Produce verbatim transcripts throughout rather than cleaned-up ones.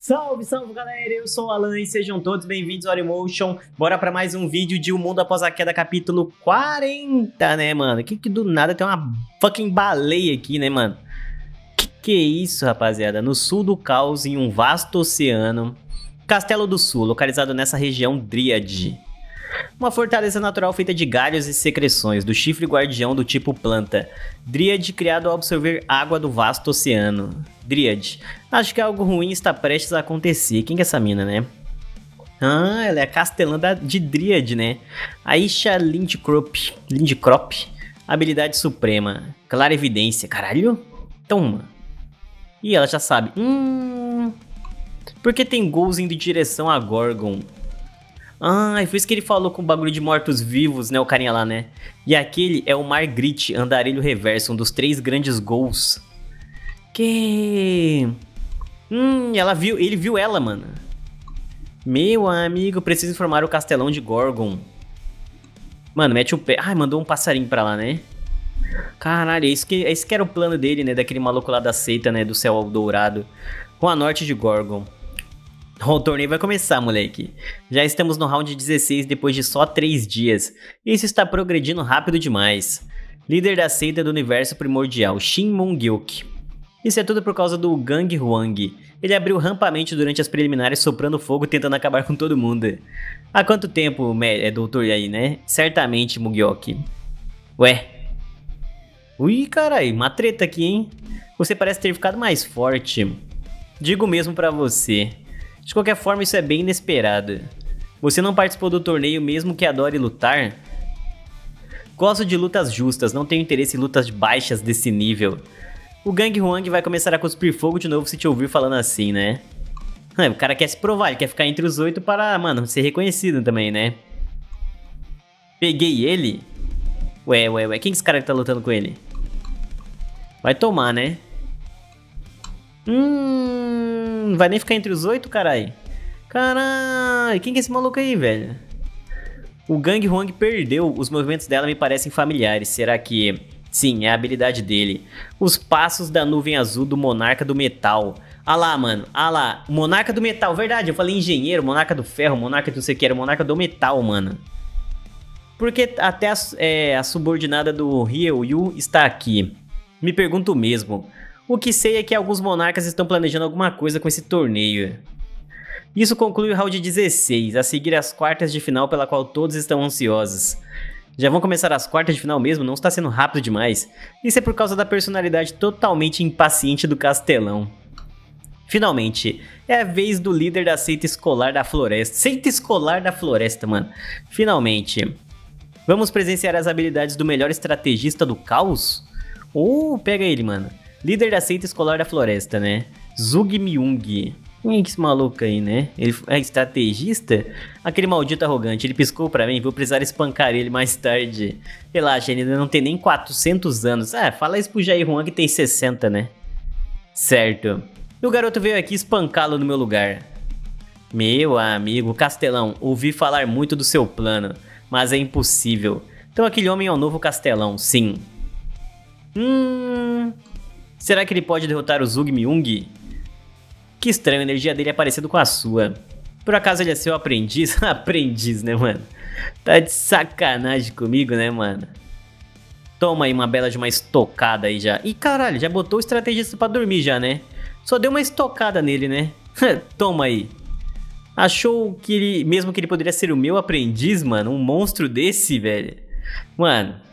Salve, salve galera, eu sou o Alan e sejam todos bem-vindos ao Orimotion. Bora pra mais um vídeo de O Mundo Após a Queda, capítulo quarenta, né, mano? Que que do nada tem uma fucking baleia aqui, né, mano? Que que é isso, rapaziada? No sul do caos, em um vasto oceano, Castelo do Sul, localizado nessa região Dríade. Uma fortaleza natural feita de galhos e secreções, do chifre guardião do tipo planta. Dríade criado ao absorver água do vasto oceano. Dríade. Acho que algo ruim está prestes a acontecer. Quem que é essa mina, né? Ah, ela é a castelã da, de Dríade, né? Aisha Lindkrop. Lindkrop. Habilidade suprema. Clara evidência. Caralho? Toma. E ela já sabe. Hum... Por que tem gols indo em direção a Gorgon? Ah, foi isso que ele falou com o bagulho de mortos-vivos, né? O carinha lá, né? E aquele é o Margrit, andarilho reverso, um dos três grandes gols. Que... Hum, ela viu, ele viu ela, mano. Meu amigo, preciso informar o castelão de Gorgon. Mano, mete o pé. Ai, mandou um passarinho pra lá, né? Caralho, é isso que, é isso que era o plano dele, né? Daquele maluco lá da seita, né? Do céu dourado. Com a norte de Gorgon. O torneio vai começar, moleque. Já estamos no round dezesseis depois de só três dias. Isso está progredindo rápido demais. Líder da seita do universo primordial, Shin Moon-gyuk. Isso é tudo por causa do Gang Huang. Ele abriu rampamente durante as preliminares, soprando fogo, tentando acabar com todo mundo. Há quanto tempo, é doutor aí, né? Certamente, Moon-gyuk. Ué. Ui, carai, uma treta aqui, hein? Você parece ter ficado mais forte. Digo mesmo pra você. De qualquer forma, isso é bem inesperado. Você não participou do torneio mesmo que adore lutar? Gosto de lutas justas, não tenho interesse em lutas baixas desse nível. O Gang Huang vai começar a cuspir fogo de novo se te ouvir falando assim, né? O cara quer se provar, ele quer ficar entre os oito para, mano, ser reconhecido também, né? Peguei ele? Ué, ué, ué, quem é esse cara que tá lutando com ele? Vai tomar, né? Hum, não vai nem ficar entre os oito, carai. Carai, quem que é esse maluco aí, velho? O Gang Huang perdeu, os movimentos dela me parecem familiares. Será que... Sim, é a habilidade dele. Os passos da nuvem azul do Monarca do Metal. Ah lá, mano, ah lá. Monarca do Metal, verdade, eu falei engenheiro, Monarca do Ferro, Monarca do sei que era, Monarca do Metal, mano. Porque até a, é, a subordinada do Ryu está aqui. Me pergunto mesmo. O que sei é que alguns monarcas estão planejando alguma coisa com esse torneio. Isso conclui o round dezesseis, a seguir as quartas de final pela qual todos estão ansiosos. Já vão começar as quartas de final mesmo? Não está sendo rápido demais? Isso é por causa da personalidade totalmente impaciente do castelão. Finalmente, é a vez do líder da seita escolar da floresta. Seita escolar da floresta, mano. Finalmente. Vamos presenciar as habilidades do melhor estrategista do caos? Oh, pega ele, mano. Líder da seita escolar da floresta, né? Zug Myung. Quem é esse maluco aí, né? Ele é estrategista? Aquele maldito arrogante. Ele piscou pra mim, vou precisar espancar ele mais tarde. Relaxa, ele ainda não tem nem quatrocentos anos. Ah, fala isso pro Jair Huang que tem sessenta, né? Certo. E o garoto veio aqui espancá-lo no meu lugar. Meu amigo, Castelão, ouvi falar muito do seu plano, mas é impossível. Então aquele homem é o novo Castelão, sim. Hum... Será que ele pode derrotar o Zug Myung? Que estranho, a energia dele é parecida com a sua. Por acaso ele é seu aprendiz? Aprendiz, né, mano? Tá de sacanagem comigo, né, mano? Toma aí uma bela de uma estocada aí já. Ih, caralho, já botou o estrategista pra dormir já, né? Só deu uma estocada nele, né? Toma aí. Achou que ele, mesmo que ele poderia ser o meu aprendiz, mano? Um monstro desse, velho? Mano...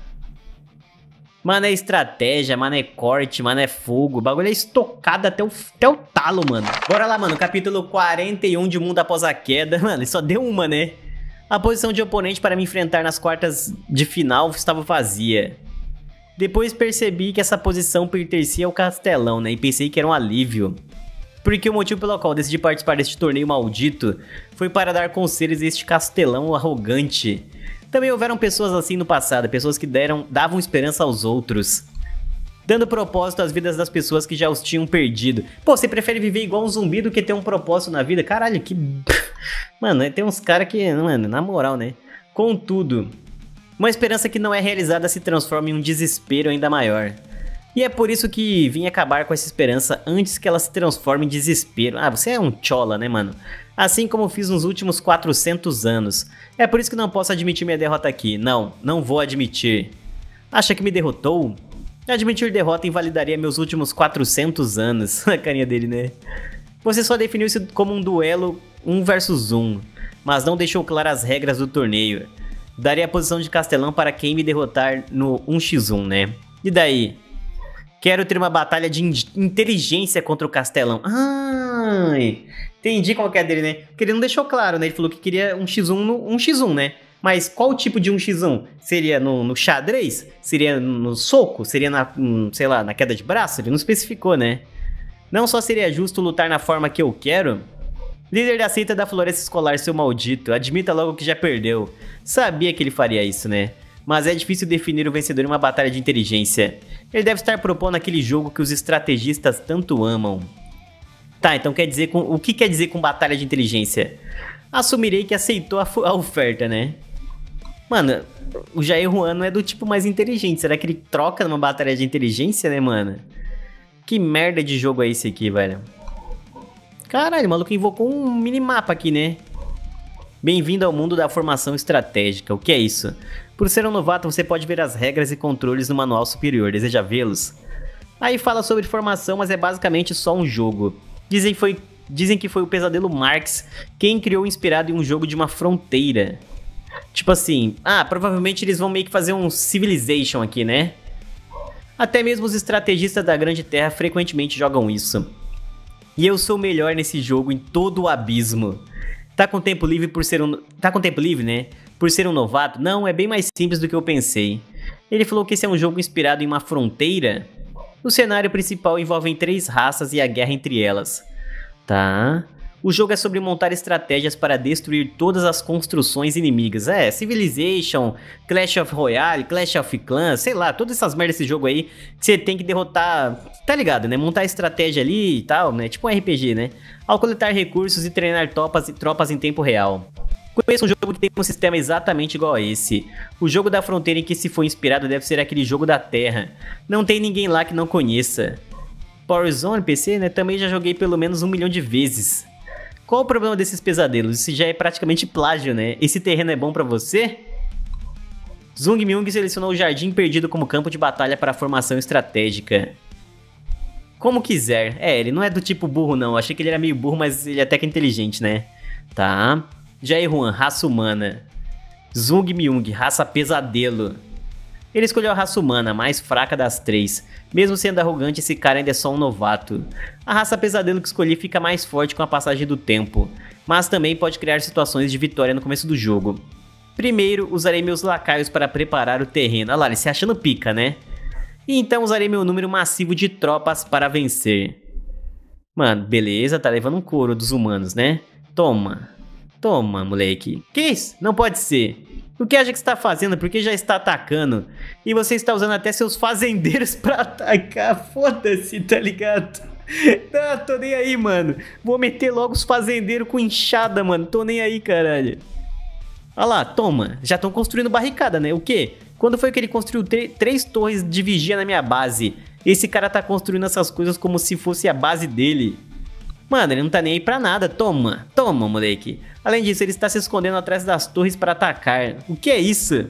Mano, é estratégia, mano, é corte, mano, é fogo. O bagulho é estocado até o, até o talo, mano. Bora lá, mano, capítulo quarenta e um de Mundo Após a Queda. Mano, só deu uma, né? A posição de oponente para me enfrentar nas quartas de final estava vazia. Depois percebi que essa posição pertencia ao castelão, né? E pensei que era um alívio. Porque o motivo pelo qual decidi participar deste torneio maldito foi para dar conselhos a este castelão arrogante. Também houveram pessoas assim no passado, pessoas que deram, davam esperança aos outros, dando propósito às vidas das pessoas que já os tinham perdido. Pô, você prefere viver igual um zumbi do que ter um propósito na vida? Caralho, que... Mano, tem uns caras que... Mano, na moral, né? Contudo, uma esperança que não é realizada se transforma em um desespero ainda maior. E é por isso que vim acabar com essa esperança antes que ela se transforme em desespero. Ah, você é um chola, né, mano? Assim como fiz nos últimos quatrocentos anos. É por isso que não posso admitir minha derrota aqui. Não, não vou admitir. Acha que me derrotou? Admitir derrota invalidaria meus últimos quatrocentos anos. A carinha dele, né? Você só definiu isso como um duelo um versus um, mas não deixou claras as regras do torneio. Daria a posição de Castelão para quem me derrotar no um contra um, né? E daí? Quero ter uma batalha de in inteligência contra o Castelão. Ai, entendi qual que é dele, né? Porque ele não deixou claro, né? Ele falou que queria um contra um no um contra um, né? Mas qual tipo de um contra um? Seria no, no xadrez? Seria no soco? Seria na, hum, sei lá, na queda de braço? Ele não especificou, né? Não só seria justo lutar na forma que eu quero? Líder da seita da floresta escolar, seu maldito, admita logo que já perdeu. Sabia que ele faria isso, né? Mas é difícil definir o vencedor em uma batalha de inteligência. Ele deve estar propondo aquele jogo que os estrategistas tanto amam. Tá, então quer dizer com, o que quer dizer com batalha de inteligência? Assumirei que aceitou a, a oferta, né? Mano, o Jair Juan não é do tipo mais inteligente. Será que ele troca numa batalha de inteligência, né, mano? Que merda de jogo é esse aqui, velho? Caralho, o maluco invocou um minimapa aqui, né? Bem-vindo ao mundo da formação estratégica. O que é isso? Por ser um novato, você pode ver as regras e controles no manual superior. Deseja vê-los? Aí fala sobre formação, mas é basicamente só um jogo. Dizem, foi, dizem que foi o Pesadelo Marx quem criou inspirado em um jogo de uma fronteira. Tipo assim, ah, provavelmente eles vão meio que fazer um Civilization aqui, né? Até mesmo os estrategistas da Grande Terra frequentemente jogam isso. E eu sou o melhor nesse jogo em todo o abismo. Tá com tempo livre por ser um... Tá com tempo livre, né? Por ser um novato? Não, é bem mais simples do que eu pensei. Ele falou que esse é um jogo inspirado em uma fronteira. O cenário principal envolve três raças e a guerra entre elas. Tá... O jogo é sobre montar estratégias para destruir todas as construções inimigas. É, Civilization, Clash of Royale, Clash of Clans, sei lá, todas essas merdas desse jogo aí que você tem que derrotar, tá ligado, né? Montar estratégia ali e tal, né? Tipo um R P G, né? Ao coletar recursos e treinar tropas, tropas em tempo real. Conheço um jogo que tem um sistema exatamente igual a esse. O jogo da fronteira em que se foi inspirado deve ser aquele jogo da Terra. Não tem ninguém lá que não conheça. Power Zone, P C, né? Também já joguei pelo menos um milhão de vezes. Qual o problema desses pesadelos? Isso já é praticamente plágio, né? Esse terreno é bom pra você? Zung Myung selecionou o Jardim Perdido como campo de batalha para a formação estratégica. Como quiser. É, ele não é do tipo burro, não. Achei que ele era meio burro, mas ele é até que inteligente, né? Tá. Jair Juan, raça humana. Zung Myung, raça pesadelo. Ele escolheu a raça humana, a mais fraca das três. Mesmo sendo arrogante, esse cara ainda é só um novato. A raça pesadelo que escolhi fica mais forte com a passagem do tempo, mas também pode criar situações de vitória no começo do jogo. Primeiro, usarei meus lacaios para preparar o terreno. Olha lá, ele se achando pica, né? E então usarei meu número massivo de tropas para vencer. Mano, beleza, tá levando um couro dos humanos, né? Toma. Toma, moleque. Que isso? Não pode ser. O que acha que está fazendo? Porque já está atacando. E você está usando até seus fazendeiros pra atacar. Foda-se, tá ligado? Não, tô nem aí, mano. Vou meter logo os fazendeiros com enxada, mano. Tô nem aí, caralho. Olha lá, toma. Já estão construindo barricada, né? O quê? Quando foi que ele construiu três torres de vigia na minha base? Esse cara tá construindo essas coisas como se fosse a base dele. Mano, ele não tá nem aí pra nada. Toma, toma, moleque. Além disso, ele está se escondendo atrás das torres para atacar. O que é isso?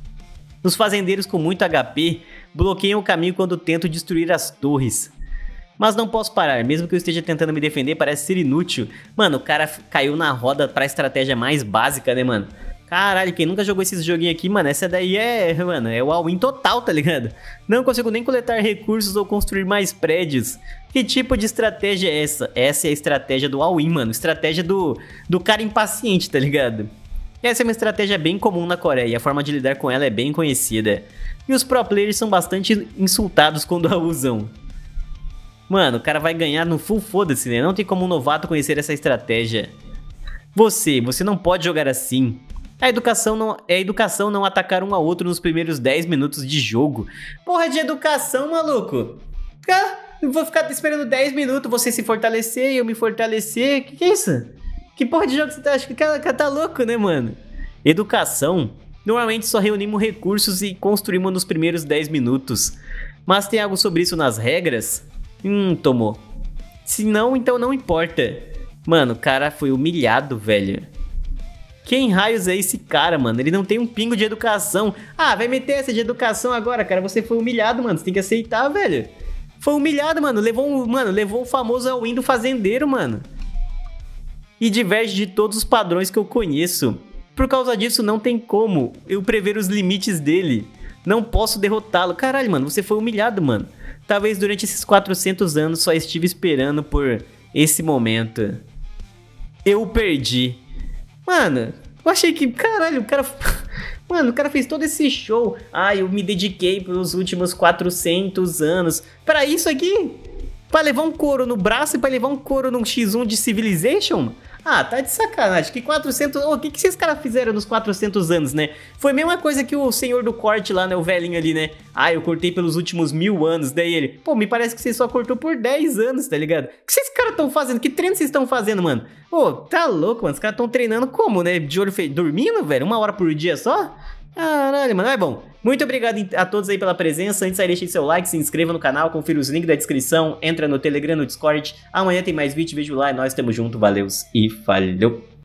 Os fazendeiros com muito H P bloqueiam o caminho quando tento destruir as torres. Mas não posso parar, mesmo que eu esteja tentando me defender, parece ser inútil. Mano, o cara caiu na roda pra estratégia mais básica, né, mano? Caralho, quem nunca jogou esses joguinhos aqui, mano, essa daí é, mano, é o all-in total, tá ligado? Não consigo nem coletar recursos ou construir mais prédios. Que tipo de estratégia é essa? Essa é a estratégia do all-in, mano. Estratégia do, do cara impaciente, tá ligado? Essa é uma estratégia bem comum na Coreia e a forma de lidar com ela é bem conhecida. E os pro players são bastante insultados quando a usam. Mano, o cara vai ganhar no full foda-se, né? Não tem como um novato conhecer essa estratégia. Você, você não pode jogar assim. A educação não, é educação não atacar um ao outro nos primeiros dez minutos de jogo. Porra de educação, maluco. Ah, eu vou ficar esperando dez minutos você se fortalecer e eu me fortalecer. Que que é isso? Que porra de jogo você tá? Acho que o cara tá louco, né, mano? Educação. Normalmente só reunimos recursos e construímos nos primeiros dez minutos. Mas tem algo sobre isso nas regras? Hum, tomou. Se não, então não importa. Mano, o cara foi humilhado, velho. Quem raios é esse cara, mano? Ele não tem um pingo de educação. Ah, vai meter essa de educação agora, cara. Você foi humilhado, mano. Você tem que aceitar, velho. Foi humilhado, mano. Levou um, mano, levou o famoso all-in do fazendeiro, mano. E diverge de todos os padrões que eu conheço. Por causa disso, não tem como eu prever os limites dele. Não posso derrotá-lo. Caralho, mano, você foi humilhado, mano. Talvez durante esses quatrocentos anos só estive esperando por esse momento. Eu perdi. Mano, eu achei que... Caralho, o cara... Mano, o cara fez todo esse show. Ah, eu me dediquei pelos últimos quatrocentos anos. Pra isso aqui? Pra levar um couro no braço e pra levar um couro num xis um de Civilization? Ah, tá de sacanagem. Que quatrocentos... O oh, que, que esses caras fizeram nos quatrocentos anos, né? Foi a mesma coisa que o senhor do corte lá, né? O velhinho ali, né? Ah, eu cortei pelos últimos mil anos. Daí ele... Pô, me parece que você só cortou por dez anos, tá ligado? O que esses caras tão fazendo? Que treino vocês estão fazendo, mano? Pô, tá louco, mano. Os caras tão treinando como, né? De olho feio. Dormindo, velho? Uma hora por dia só? Caralho, mano. É bom. Muito obrigado a todos aí pela presença. Antes aí, deixem seu like, se inscreva no canal, confira os links da descrição, entra no Telegram, no Discord. Amanhã tem mais vídeo, vejo lá e nós tamo junto. Valeu e falhou.